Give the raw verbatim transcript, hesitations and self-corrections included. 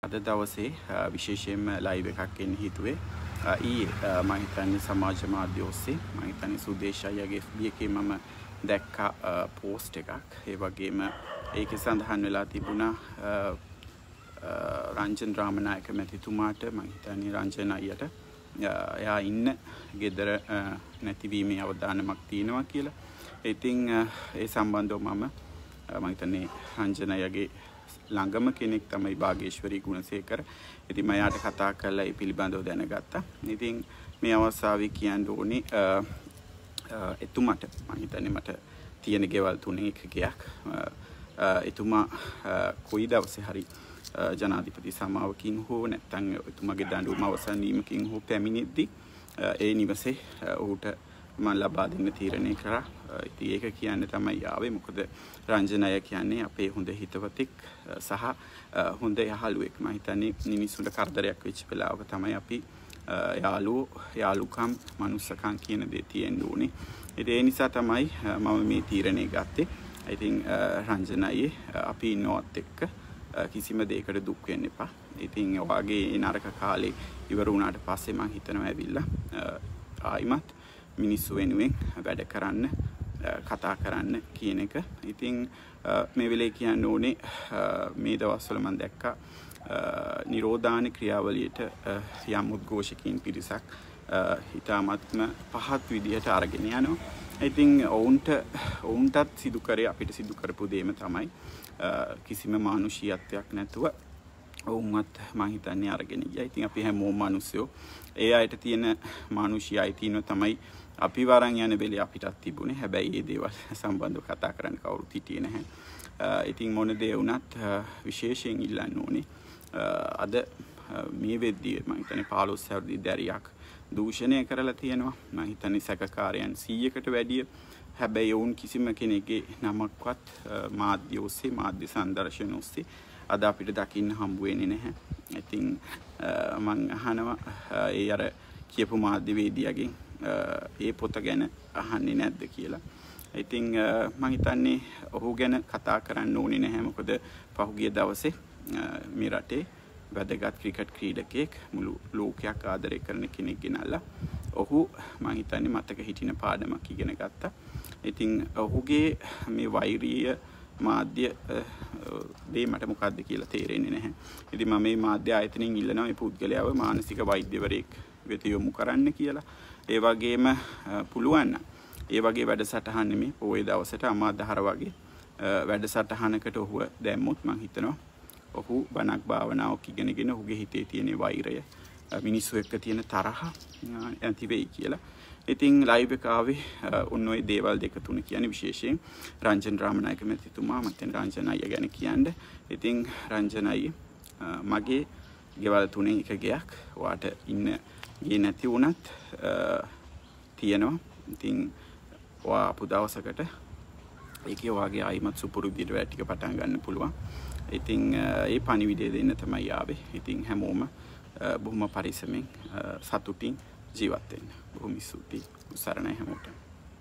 අද දවසේ විශේෂයෙන්ම ලයිව් එකක් එන්න හිතුවේ. ඊයේ මම හිතන්නේ සමාජ මාධ්‍ය ඔස්සේ මම හිතන්නේ සුදේශ අයියාගේ එෆ් බී එකේ මම දැක්කා පෝස්ට් එකක්. ඒ වගේම ඒකේ සඳහන් වෙලා තිබුණා රංජන් රාමනායක මැතිතුමාට මම හිතන්නේ රංජන් අයියට එයා ඉන්න ගෙදර නැතිවීමේ අවදානමක් තියෙනවා කියලා. ඉතින් ඒ සම්බන්ධව මම මම හිතන්නේ රංජන් අයියාගේ ළඟම කෙනෙක් තමයි භාගේශ්වරී ගුණසේකර. ඉතින් මම යාට කතා කරලා ඒ පිළිබඳව දැනගත්තා. ඉතින් මේ අවස්ථාවේ කියන්න ඕනේ එතුමාට මම හිතන්නේ මට තියෙන ගෙවල් තුනේ එකකයක්. එතුමා කොයි දවසේ හරි ජනාධිපති සමාවකින් හෝ නැත්නම් එතුමාගේ දඬුවම අවසන් වීමකින් හෝ පැමිණෙද්දී ඒ නිවසේ ඔහුට මම ලබා දෙන්න තීරණය කරා. ඉතින් ඒක කියන්නේ තමයි ආවේ. මොකද රංජන් අය කියන්නේ අපේ හොඳ හිතවතෙක් සහ හොඳ යහළුවෙක්. මම හිතන්නේ මිනිස්සුන්ට කරදරයක් වෙච්ච වෙලාවක තමයි අපි යාළුවෝ යාළුකම් මනුස්සකම් කියන දේ තියෙන්න ඕනේ. ඒ නිසා තමයි මම මේ තීරණය ගත්තේ. ඉතින් රංජන් අය අපි ඉන්නවත් එක්ක කිසිම දෙයකට දුක් වෙන්න එපා. ඉතින් ඔයගේ නරක කාලේ ඉවර වුණාට පස්සේ මම හිතනවා ඇවිල්ලා ආයිමත් මිනිස්සු වෙනුවෙන් වැඩ කරන්න කතා කරන්න කියන එක. ඉතින් මේ වෙලේ කියන්න ඕනේ මේ දවස්වල මම දැක්කා නිරෝධාන ක්‍රියාවලියට යම් උද්ඝෝෂකයින් පිරිසක් හිතාමත්ම පහත් විදිහට අරගෙන යනවා. ඉතින් ඔවුන්ට ඔවුන්ටත් සිදු කරේ අපිට සිදු කරපු දෙයම තමයි කිසිම මානුෂීයත්වයක් නැතුව ඔවුන්වත් මම හිතන්නේ අරගෙන ගියා. ඉතින් අපි හැමෝම මිනිස්සුયો. ඒ අයට තියෙන මානුෂීයයි තියෙන තමයි අපි වරන් යන වෙලේ අපිටත් තිබුණේ. හැබැයි මේ දේවල් සම්බන්ධව කතා කරන්න කවුරුත් හිටියේ නැහැ. ඉතින් මොන දේ වුණත් විශේෂයෙන් ඉල්ලන්න ඕනේ. අද මේ වෙද්දී මම හිතන්නේ පහළොස් හැවිරිදි දැරියක් දූෂණය කරලා තියෙනවා. මම හිතන්නේ සැකකාරයන් සීයකට වැඩිය. හැබැයි වුන් කිසිම කෙනෙක්ගේ නමක්වත් මාධ්‍ය ඔස්සේ මාධ්‍ය සංදර්ශන ඔස්සේ අද අපිට දකින්න හම්බ වෙන්නේ නැහැ. ඉතින් මම අහනවා ඒ අර කියපු මාධ්‍යවේදියාගෙන් ඒ පොත ගැන අහන්නේ නැද්ද කියලා. ඉතින් මම හිතන්නේ ඔහු ගැන කතා කරන්න ඕනේ නැහැ. මොකද පහුගිය දවසේ මේ රටේ වැදගත් ක්‍රිකට් ක්‍රීඩකයෙක් මුළු ලෝකයක් ආදරය කරන කෙනෙක් ගෙනල්ලා ඔහු මම හිතන්නේ මතක හිටින පාඩමක් ඉගෙන ගත්තා. ඉතින් ඔහුගේ මේ වෛරීය මාධ්‍ය දේ මට මොකද්ද කියලා තේරෙන්නේ නැහැ. ඉතින් මම මේ මාධ්‍ය ආයතනයෙන් ඉල්ලනවා මේ පුද්ගලයාව මානසික වෛද්‍යවරයෙක් වෙත යොමු කරන්න කියලා. ඒ වගේම පුළුවන් නම් ඒ වගේ වැඩසටහන් නෙමේ පොයේ දවසට අමාදහර වගේ වැඩසටහනකට ඔහුව දැම්මොත් මම හිතනවා ඔහු බණක් භාවනාවක් ඉගෙනගෙන ඔහුගේ හිතේ තියෙන වෛරය මිනිස්සු එක්ක තියෙන තරහ ඇති වෙයි කියලා. ඉතින් ලයිව් එක ආවේ ඔන්න ඔය දේවල් දෙක තුන කියන්නේ විශේෂයෙන් රංජන් රාමනායක මැතිතුමා මතෙන් රංජන් අයියා ගැන කියන්නේ. ඉතින් රංජන් අයියා මගේ ගෙවල් තුනේ එක ගයක් ඔයාට ඉන්න ගේ නැති වුණත් තියෙනවා. ඉතින් ඔයා අපු දවසකට ඒකේ ඔයාගේ ආයිමත් සුපුරුදියට වැඩ ටික පටන් ගන්න පුළුවන්. ඉතින් ඒ පණිවිඩය දෙන්න තමයි ආවේ. ඉතින් හැමෝම බොහොම පරිස්සමෙන් සතුටින් ජීවත් වෙන්න. බොහොම ස්තුතියි. උසරණයි හැමෝටම.